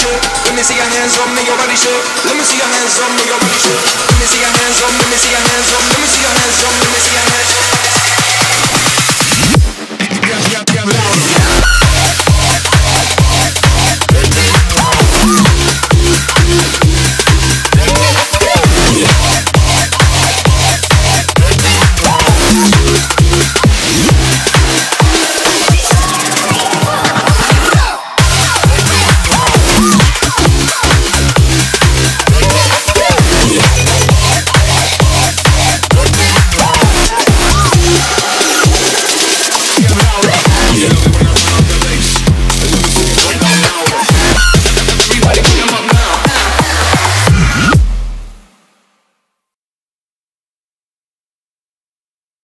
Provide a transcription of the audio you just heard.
shake. Let me see your hands up, make your body shake. Let me see your hands up, make your body shake. Let me see your hands up, let me see your hands up, let me see your hands up, let me see your hands up. Get louder.